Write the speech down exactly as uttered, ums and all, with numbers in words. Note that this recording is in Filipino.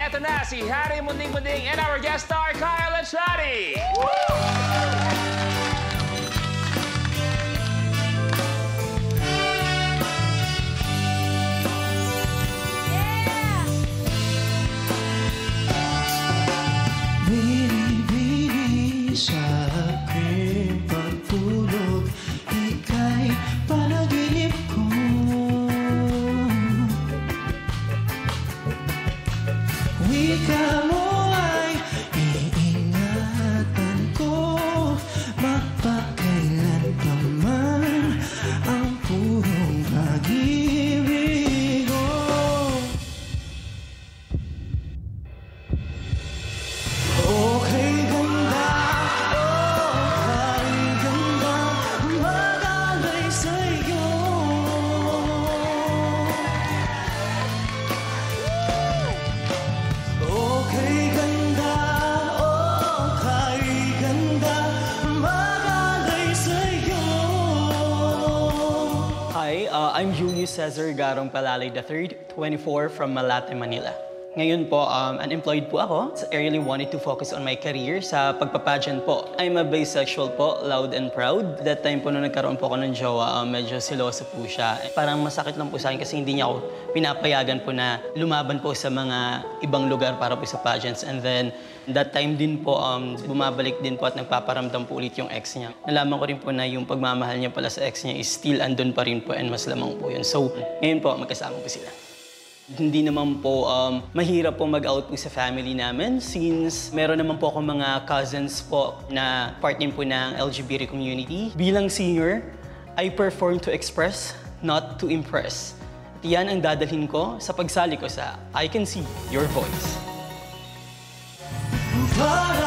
eto na si Harry Munding-Munding and our guest star, Kyle Echadi! Bini-bini sa aking pagtulog, ika'y panaginip ko. Wika mo ay iingatan ko, magpakailan pa man ang purong pag-ibig ko. Okay ganda, okay ganda, magalay sa'yo. Okay ganda, okay ganda, magalay sa'yo. Hi, uh, I'm Julius Cesar Garong Palalay the third, twenty-four, from Malate, Manila. Ngayon po, um, unemployed po ako. I really wanted to focus on my career sa pagpapageant po. I'm a bisexual po, loud and proud. That time po nung nagkaroon po ako ng jowa, um, medyo siloso po siya. Parang masakit lang po sa akin kasi hindi niya ako pinapayagan po na lumaban po sa mga ibang lugar para po sa pageants. And then, that time din po, um, bumabalik din po at nagpaparamdam po ulit yung ex niya. Nalaman ko rin po na yung pagmamahal niya pala sa ex niya is still andun pa rin po and mas lamang po yun. So, ngayon po, magkasama po sila. Hindi naman po um, mahirap po mag-out po sa family namin since meron naman po akong mga cousins po na part din po ng L G B T community. Bilang singer, I perform to express, not to impress. At yan ang dadalhin ko sa pagsali ko sa I Can See Your Voice. Para